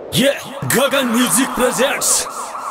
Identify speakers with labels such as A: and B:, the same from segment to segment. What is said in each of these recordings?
A: Yeah, Gagan Music presents.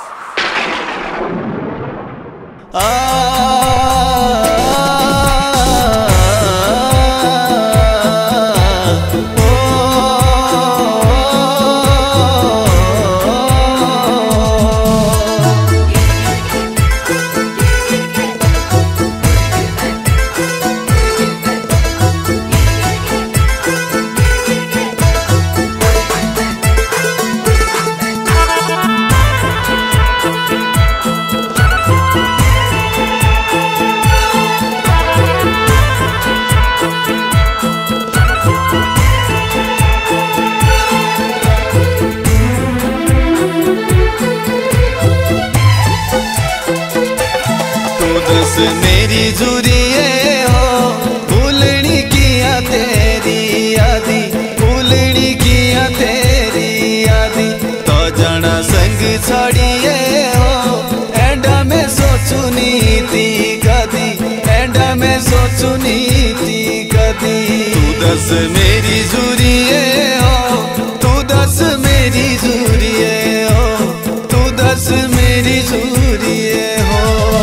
B: मेरी जुरिए हो भूलनी किया तेरी यादी, भूलनी किया तेरी यादी। तो जाना संग छोड़िए हो एंडा में सोचू नीति कदी, एंडा में सोचू नीति कदी। तू दस मेरी जुरिए हो, तू दस मेरी जुरिए हो, तू दस मेरी जुरिए हो।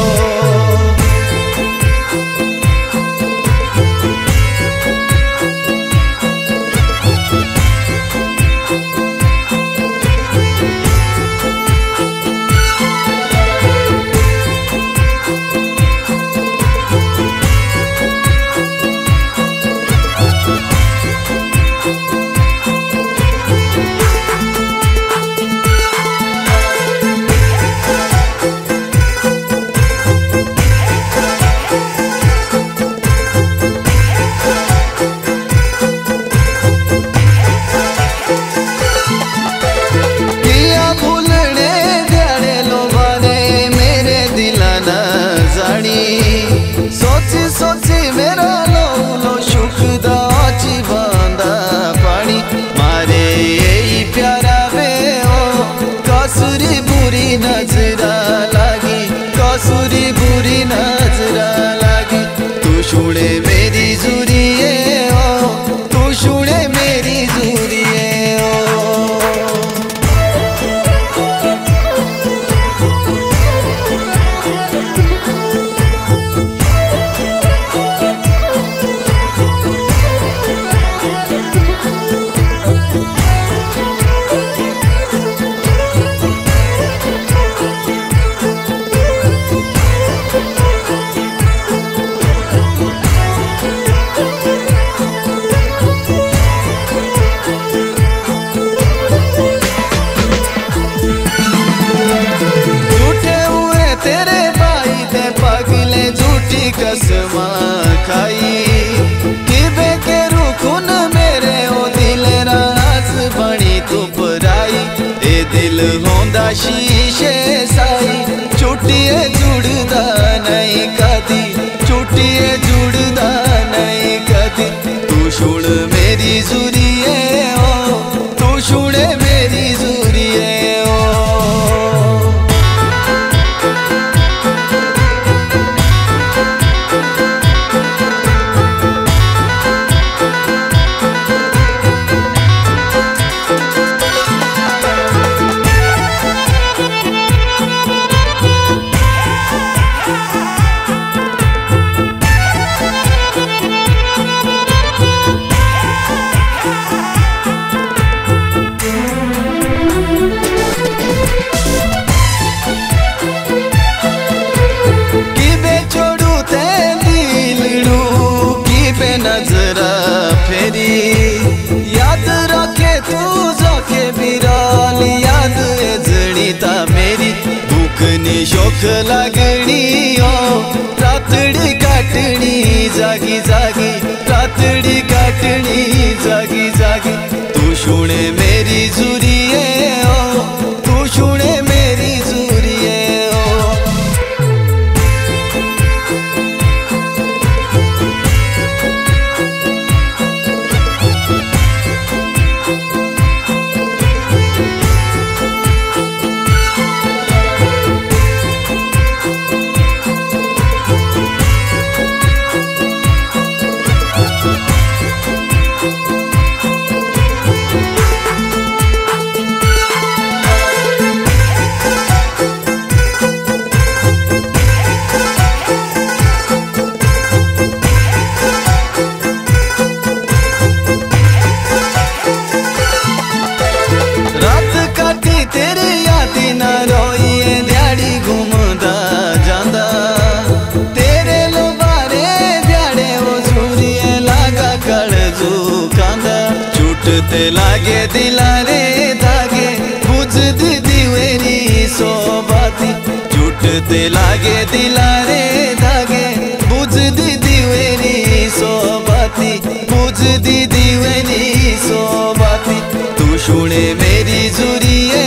B: सोची सोची मेरा लो लो शुकदा जीवांदा पानी मारे यही प्यारा वे हो। कसूरी बुरी नजरा लागी, कसूरी बुरी नजरा लागी। तू शुणे मेरी जुरिए हो, तू शुणे मेरी जुरिए हो। कसमा खाई किबे के रुकुन मेरे ओ दिल राज बनी तू पराई। ए दिल होंदा शीशे साई चुटिए जुड़दा नहीं कदी, चुटिए जुड़दा नहीं कदी। तू सुन मेरी जुरिए हो, तू सुने मेरी जुरिए हो। नजरा फेरी याद रखे तू जोखे बिराल, याद जड़ीता मेरी भूखनी शोख लगनी हो। रातड़ी काटनी जागी जागी, रातड़ी काटनी जागी जागी। तू सुने मेरी जुरिए हो, तू सुने मेरी जुरिए हो। छूटते लागे दिलारे धागे बुझ दीदी वेरी सोबाती छूटते लागे दिलारे धागे बुझ दीदी वेरी सोबाती बुझ दीदी वेरी सोबाती तू सुने मेरी जुरिए